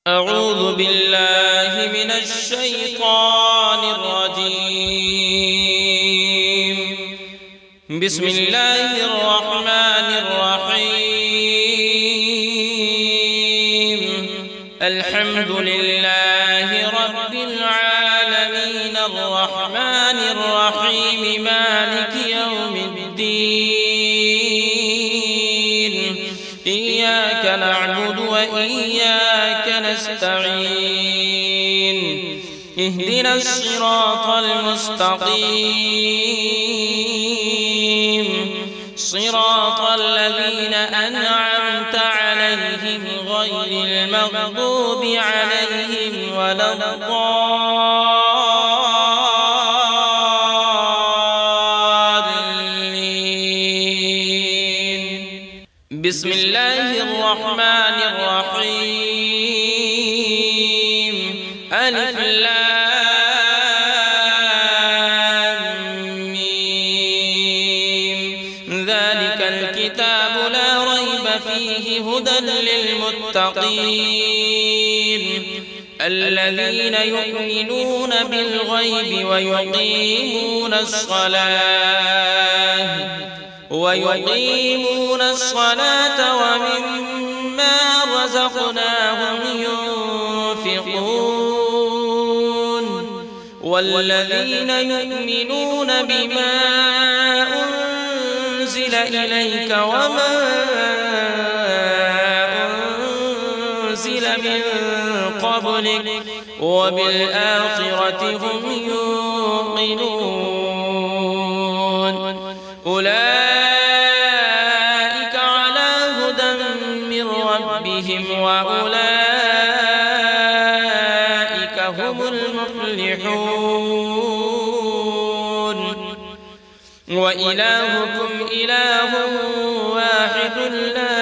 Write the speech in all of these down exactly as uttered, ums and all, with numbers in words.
أعوذ بالله من الشيطان الرجيم. بسم الله الرحمن الرحيم. الحمد لله رب العالمين الرحمن الرحيم مالك يوم الدين. إياك نعبد وإياك نستعين. اهدنا الصراط المستقيم صراط الذين أنعمت عليهم غير المغضوب عليهم ولا الضالين. بسم الله الرحمن الرحيم. ألف لام ميم. ذلك الكتاب لا ريب فيه هدى للمتقين الذين يؤمنون بالغيب ويقيمون الصلاة ويقيمون الصلاة ومما رزقناهم ينفقون والذين يؤمنون بما أنزل إليك وما أنزل من قبلك وبالآخرة هم يوقنون. أولئك على هدى من ربهم وأولئك هم المفلحون. وإلهكم إله واحد لا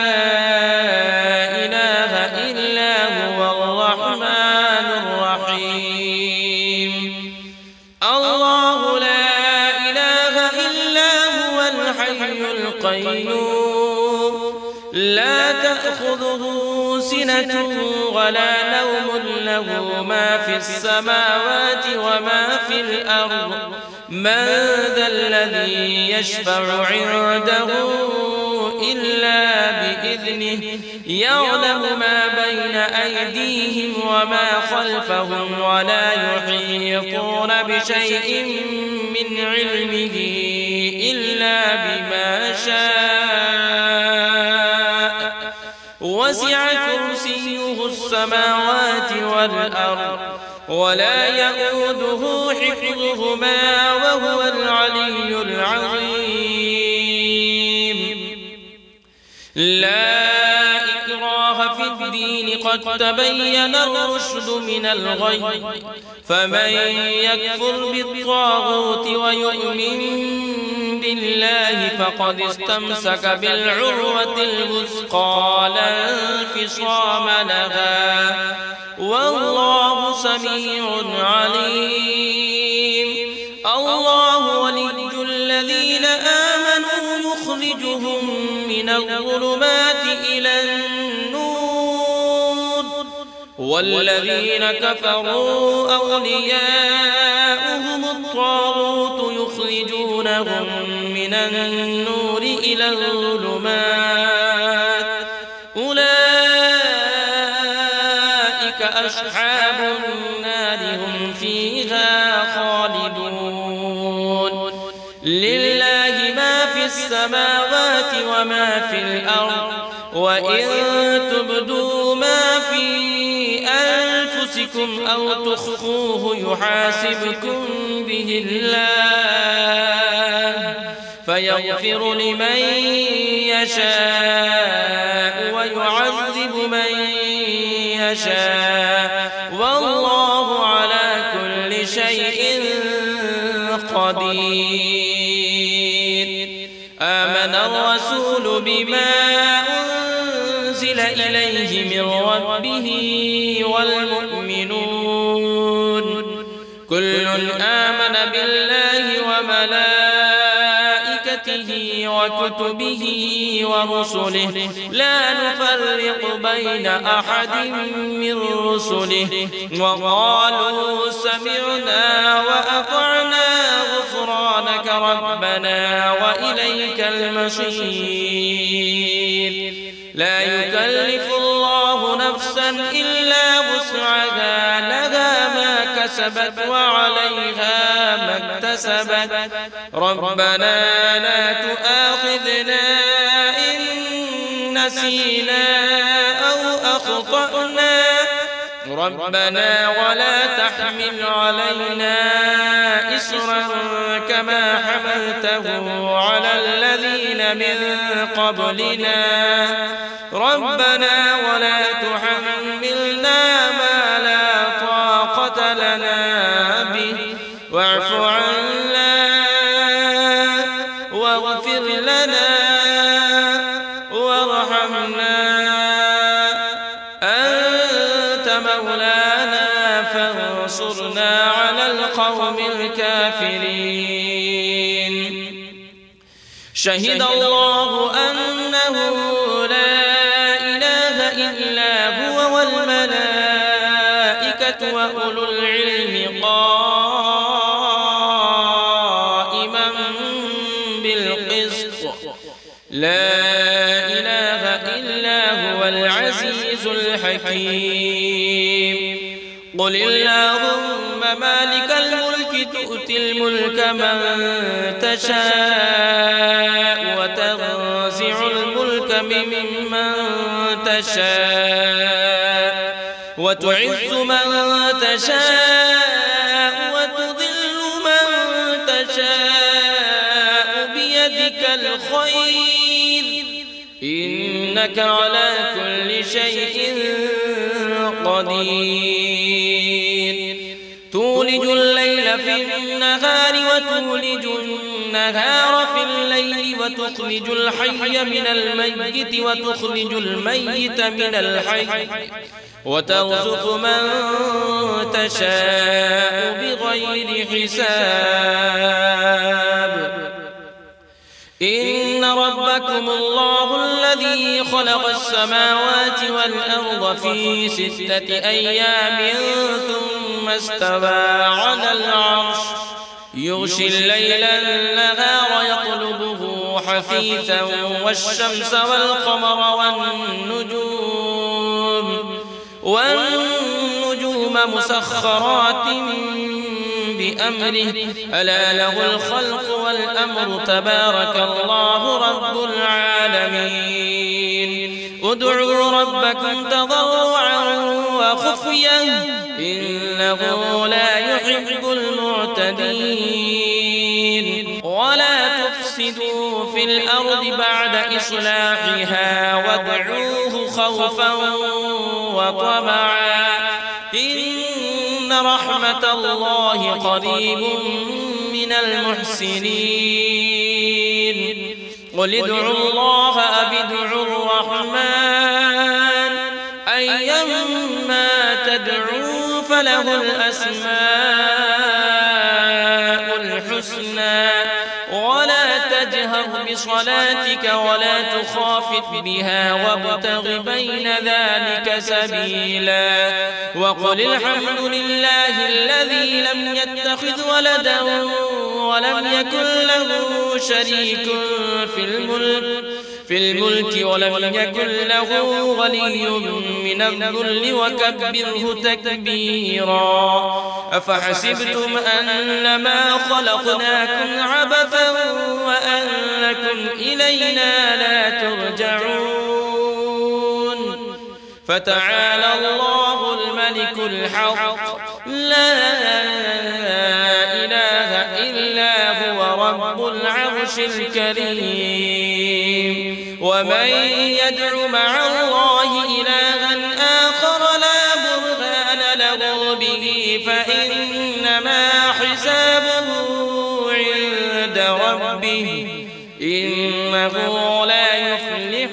إله إلا هو الرحمن الرحيم. الله لا إله إلا هو الحي القيوم لا تأخذه سنة ولا نوم له ما في السماوات وما في الأرض. من ذا الذي يشفع عنده إلا بإذنه يعلم ما بين أيديهم وما خلفهم ولا يحيطون بشيء من علمه إلا بما شاء. وسع كرسيه السماوات والأرض ولا يئوده حفظهما وهو العلي العظيم. لا إكراه في الدين قد تبين الرشد من الغي. فمن يكفر بالطاغوت ويؤمن بالله فقد استمسك بالعروة الوثقى لا انفصام لها والله سميع عليم. الله ولي الذين آمنوا يخرجهم من الظلمات إلى النور والذين كفروا أولياؤهم الطاغوت يخرجونهم من النور إلى الظلمات. أولئك أصحاب النار هم فيها خالدون. لله ما في السماوات وما في الأرض وإن تبدوا ما في أنفسكم أو تخفوه يحاسبكم به الله فيغفر لمن يشاء ويعذب من يشاء والله على كل شيء قدير. آمن الرسول بما أنزل إليه من ربه والمؤمنون كل آمن بالله وملائكته وملائكته وكتبه ورسله لا نفرق بين أحد من رسله وقالوا سمعنا وأطعنا غفرانك ربنا وإليك المصير. لا يكلف الله نفسا إلا وسعها لها ما كسبت وعليها ما اكتسبت ربنا لا تؤاخذنا إن نسينا أو أخطأنا ربنا ولا تحمل علينا إصرا كما حملته على الذين من قبلنا ربنا ولا تحملنا ما لا طاقة لنا به واعف عنا واغفر لنا وارحمنا أنت مولانا فانصرنا على القوم الكافرين. شهد الله أنه لا إله إلا هو والملائكة وأولو العلم قائما بالقسط لا إله إلا هو العزيز الحكيم. قل اللهم مالك الملك تؤتي الملك من تشاء وتنزع الملك ممن تشاء وتعز من تشاء وتذل من تشاء بيدك الخير إنك على كل شيء قدير. تولج الليل في النهار وتولج النهار في الليل وتخرج الحي من الميت وتخرج الميت من الحي وترزق من تشاء بغير حساب. إن ربكم الله الذي خلق السماوات والأرض في ستة أيام ثم استوى على العرش يغشي الليل النهار يطلبه حثيثا والشمس والقمر والنجوم والنجوم مسخرات بأمره ألا له الخلق والأمر تبارك الله رب العالمين. ادعوا ربكم تضرعا وخفيا إنه لا يحب المعتدين. ولا تفسدوا في الأرض بعد إصلاحها وادعوه خوفا وطمعا إن رحمة الله قريب من المحسنين. قل ادعوا الله أو ادعوا الرحمن أيما تدعوا فله الأسماء الحسنى ولا تجهر بصلاتك ولا تخافت بها وابتغ بين ذلك سبيلا. وقل الحمد لله الذي لم يتخذ ولدا ولم يكن له شريك في الملك في الملك ولم يكن له ولي من الذل وكبره تكبيرا. أفحسبتم أنما خلقناكم عبثا وأنكم إلينا لا ترجعون. فتعالى الله الملك الحق لا إله إلا هو رب العرش الكريم. ومن يدع مع الله إلها آخر لا برهان له به فإنما حسابه عند ربه إنه لا يفلح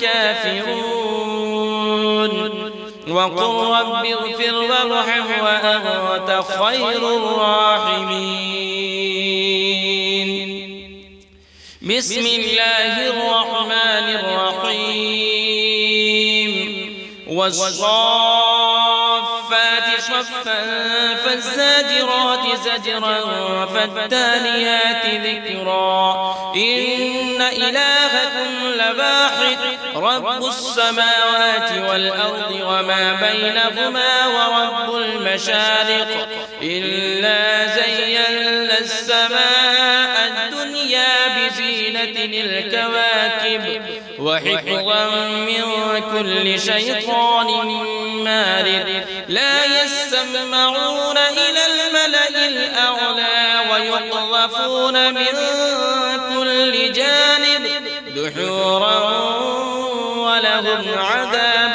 الكافرون. وقل رب اغفر وارحم وأنت خير الراحمين. بسم الله الرحمن الرحيم والصافات صفا فالزاجرات زجرا فالتاليات ذكرا إن إلهكم لواحد رب السماوات والأرض وما بينهما ورب المشارق إنا زينا السماء الدنيا بزينة الكواكب وحفظا من كل شيطان مارد لا يسمعون إلى الملأ الأعلى ويقذفون من كل جانب دحورا ولهم عذاب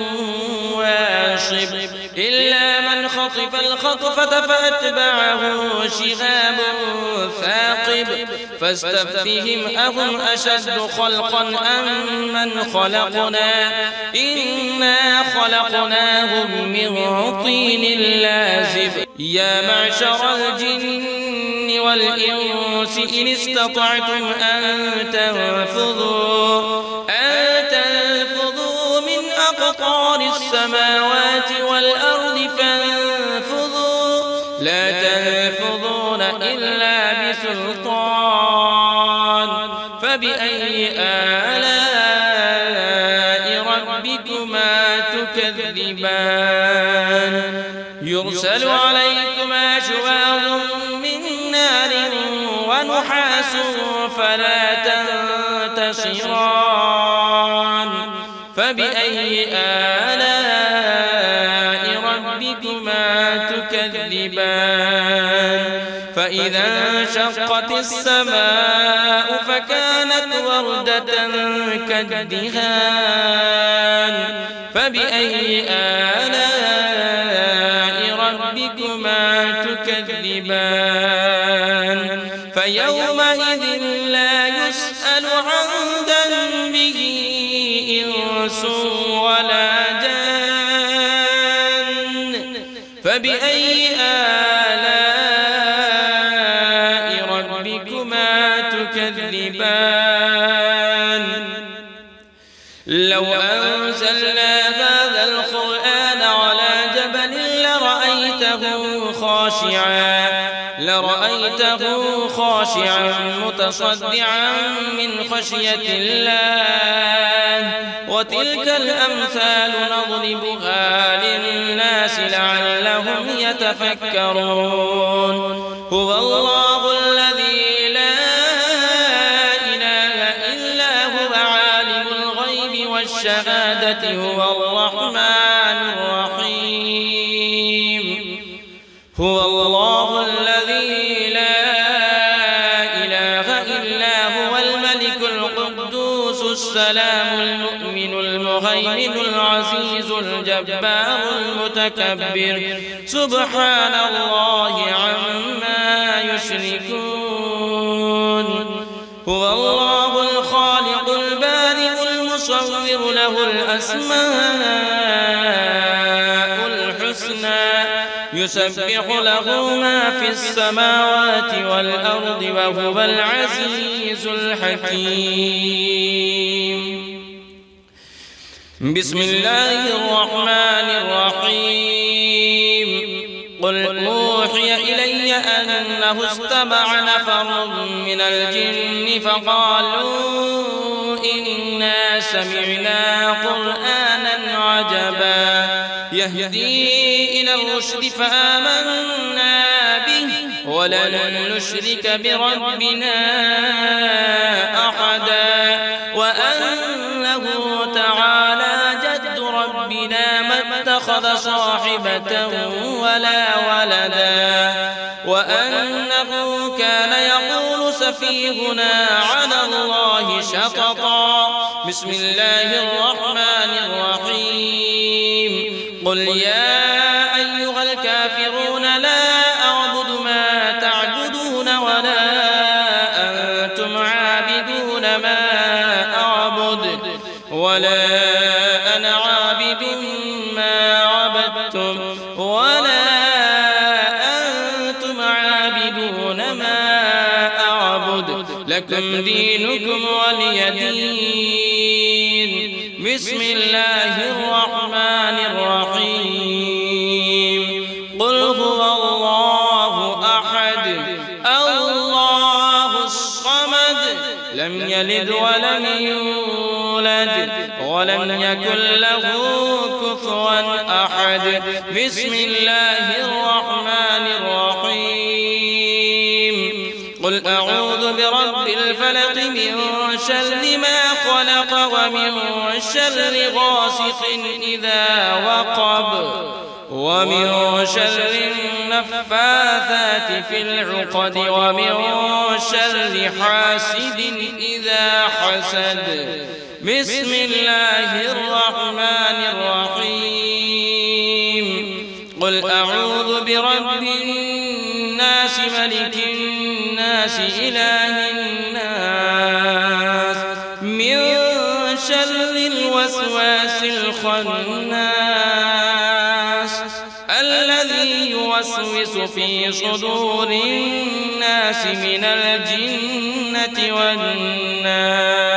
واصب إلا من خطف الخطفة فأتبعه شهاب ثاقب فاستفتهم أهم أشد خلقا أم من خلقنا إنا خلقناهم من طين لازب يا معشر الجن والإنس إن استطعتم أن تنفذوا أن تنفذوا من أقطار السماوات والأرض فانفذوا لا تنفذون إلا بسلطان فبأي آلاء ربكما تكذبان يرسل عليكما شواظ من نار ونحاس فلا تنتصران فبأي آلاء ربكما تكذبان فإذا انشقت السماء فكانت وردة كالدهان فبأي آلاء ربكما تكذبان فيومئذ لا يسأل عن ذنبه إنس ولا جان فبأي آلاء ربكما تكذبان لو أنزلنا هذا القرآن على جبل لرأيته خاشعا لرأيته خاشعا متصدعا من خشية الله وتلك الأمثال نضربها للناس لعلهم يتفكرون هو الله الذي لا إله إلا هو عالم الغيب والشهادة هو الرحمن الرحيم هو الله الذي لا إله إلا هو الملك القدوس السلام المؤمن المهيمن العزيز الجبار المتكبر سبحان الله عما يشركون هو الله الخالق البارئ المصور له الأسماء الحسنى يسبح له ما في السماوات والأرض وهو العزيز الحكيم بسم الله الرحمن الرحيم قل أوحي إلي أنه استمع نفر من الجن فقالوا إنا سمعنا قرآنا عجبا يهدي إلى الرشد فآمنا به ولن نشرك بربنا أحدا وأنه تعالى جد ربنا ما اتخذ صاحبة ولا ولدا وأنه كان يقول سفيهنا على الله شططا بسم الله الرحمن الرحيم قل يا أيها الكافرون لا أعبد ما تعبدون ولا أنتم عابدون ما أعبد ولا أنا عابد ما عبدتم ولا أنتم عابدون ما أعبد لكم دينكم ولي دين. بسم الله الرحمن الرحيم. قل هو الله أحد الله الصمد لم يلد ولم يولد ولم يكن له كفوا أحد. بسم الله الرحمن الرحيم. قل أعوذ برب الفلق من شر ما خلق ومن شر غاسق إذا وقب ومن شر النفاثات في العقد ومن شر حاسد إذا حسد. بسم الله الرحمن الرحيم. قل أعوذ برب الناس ملك الناس إله الناس من شر الوسواس الخناس الذي يوسوس في صدور الناس من الجنة والناس.